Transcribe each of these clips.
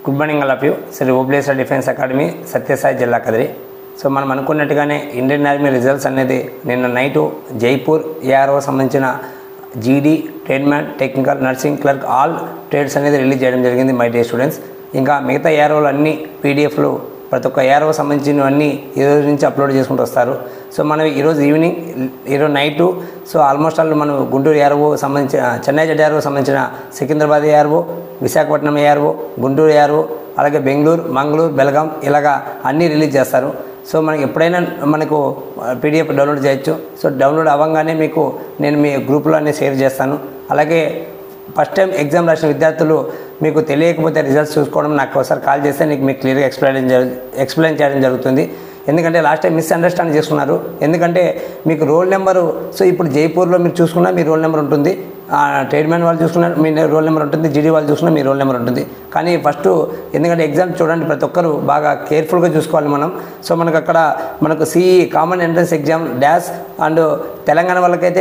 Good morning all of you. Sri Obleshwara defence academy Sathya Sai Kadiri. So మనం అనుకున్నట్టుగానే Indian army results అనేది నిన్న నైటు జైపూర్ ఏఆర్ఓ సంబంధించిన GD, tradesman, technical, nursing, clerk all trades అనేది release చేయడం జరిగింది మై డే స్టూడెంట్స్. ఇంకా మిగతా ఏఆర్ఓలు అన్ని పీడిఎఫ్లు ప్రతి ఒక్క ఏఆర్ఓ సంబంధించినవన్నీ ఈరోజు నుంచి అప్లోడ్ చేసుకుంటూ వస్తారు. సో మనం ఈరోజు ఈవినింగ్, ఈరోజు నైటు, సో ఆల్మోస్ట్ ఆల్ మనం గుంటూరు ఏఆర్ఓ సంబంధించిన, చెన్నై జెడ్ ఏఆర్ఓ సంబంధించిన Secunderabad ARO, Visakhapatnam ARO, Guntur ARO, అలాగే బెంగళూరు, మంగళూరు, బెల్గాం ఇలాగా అన్నీ రిలీజ్ చేస్తారు. సో మనకి ఎప్పుడైనా మనకు పీడిఎఫ్ డౌన్లోడ్ చేయొచ్చు. సో డౌన్లోడ్ అవ్వగానే మీకు నేను మీ గ్రూప్లో అన్నీ షేర్ చేస్తాను. అలాగే ఫస్ట్ టైం ఎగ్జామ్ రాసిన విద్యార్థులు మీకు తెలియకపోతే రిజల్ట్స్ చూసుకోవడం నాకు ఒకసారి కాల్ చేస్తే మీకు క్లియర్గా ఎక్స్ప్లెయిన్ చేయడం జరుగుతుంది. ఎందుకంటే లాస్ట్ టైం మిస్అండర్స్టాండ్ చేసుకున్నారు. ఎందుకంటే మీకు రోల్ నెంబరు, సో ఇప్పుడు జైపూర్లో మీరు చూసుకున్నా మీ రోల్ నెంబర్ ఉంటుంది, ట్రేడ్మ్యాన్ వాళ్ళు చూసుకున్నా మీ రోల్ నెంబర్ ఉంటుంది, జీడీ వాళ్ళు చూసుకున్నా మీ రోల్ నెంబర్ ఉంటుంది. కానీ ఫస్ట్ ఎందుకంటే ఎగ్జామ్ చూడండి, ప్రతి ఒక్కరు బాగా కేర్ఫుల్గా చూసుకోవాలి మనం. సో మనకు అక్కడ మనకు CE common entrance exam dash and Telangana వాళ్ళకైతే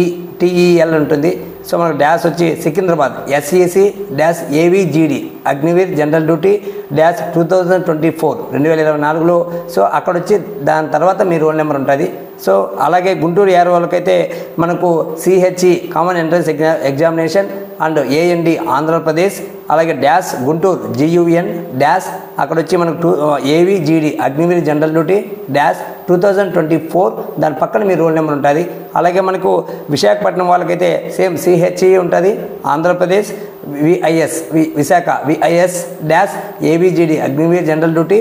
టీఈఎల్ ఉంటుంది. సో మనకు డాష్ వచ్చి Secunderabad SEC dash AVGD Agniveer general duty dash 2024 2024లో. సో అక్కడ వచ్చి దాని తర్వాత మీ రోల్ నెంబర్ ఉంటుంది. సో అలాగే గుంటూరు ఏఆర్ఓ వాళ్ళకైతే మనకు CHE common entrance examination and AND Andhra Pradesh, అలాగే డాష్ గుంటూరు జియుఎన్ డాష్ అక్కడ వచ్చి మనకు AVGD Agniveer general duty dash 2024 దాని పక్కన మీ రోల్ నెంబర్ ఉంటుంది. అలాగే మనకు విశాఖపట్నం వాళ్ళకైతే సేమ్ సిహెచ్ఈ ఉంటుంది, Andhra Pradesh VIS Visakha VIS dash AVGD Agniveer general duty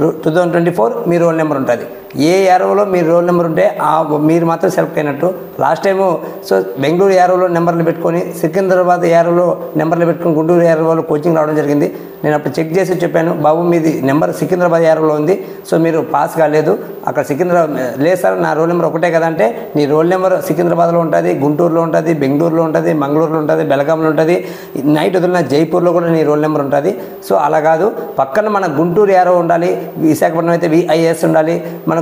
2024 మీ రోల్ నెంబర్ ఉంటుంది. ఏ ఏఆర్ఓలో మీ రోల్ నెంబర్ ఉంటే మీరు మాత్రం సెలెక్ట్ అయినట్టు. లాస్ట్ టైము సో బెంగళూరు ఏఆర్ఓలో నెంబర్లు పెట్టుకొని, సికింద్రాబాద్ ఏఆర్ఓలో నెంబర్లు పెట్టుకొని గుంటూరు ఏఆర్ఓలో కోచింగ్ రావడం జరిగింది. నేను అప్పుడు చెక్ చేసి చెప్పాను, బాబు మీది నెంబర్ సికింద్రాబాద్ ఏఆర్ఓలో ఉంది, సో మీరు పాస్ కాలేదు. అక్కడ సికింద్రాబాద్ లేదు సార్, నా రోల్ నెంబర్ ఒకటే కదా అంటే, నీ రోల్ నెంబర్ సికింద్రాబాద్లో ఉంటుంది, గుంటూరులో ఉంటుంది, బెంగళూరులో ఉంటుంది, మంగళూరులో ఉంటుంది, బెల్గాంలో ఉంటుంది, నైట్ వదిలిన జైపూర్లో కూడా నీ రోల్ నెంబర్ ఉంటుంది. సో అలా కాదు, పక్కన మన గుంటూరు ఏఆర్ఓ ఉండాలి, విశాఖపట్నం అయితే విఐఎస్ ఉండాలి, మనకు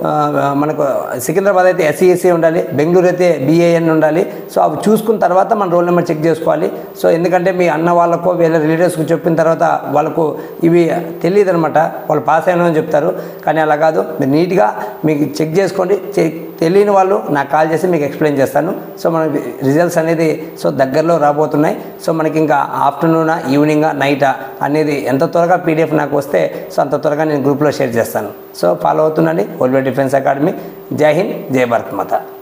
సికింద్రాబాద్ అయితే ఎస్ఈఎస్సీ ఉండాలి, బెంగళూరు అయితే బిఏఎన్ ఉండాలి. సో అవి చూసుకున్న తర్వాత మన రోల్ నెంబర్ చెక్ చేసుకోవాలి. సో ఎందుకంటే మీ అన్న వాళ్ళకో వీళ్ళ రిలేటివ్స్కి చెప్పిన తర్వాత వాళ్ళకు ఇవి తెలియదు అనమాట, వాళ్ళు పాస్ అయినా చెప్తారు. కానీ అలా కాదు, మీరు నీట్గా మీకు చెక్ చేసుకోండి. తెలియని వాళ్ళు నాకు కాల్ చేసి మీకు ఎక్స్ప్లెయిన్ చేస్తాను. సో మనకి రిజల్ట్స్ అనేది సో దగ్గరలో రాబోతున్నాయి. సో మనకి ఇంకా ఆఫ్టర్నూనా, ఈవినింగా, నైటా అనేది ఎంత త్వరగా పీడిఎఫ్ నాకు వస్తే సో అంత త్వరగా నేను గ్రూప్లో షేర్ చేస్తాను. సో ఫాలో అవుతుండండి old defence academy. Jai Hind, జై భారత్ మాత.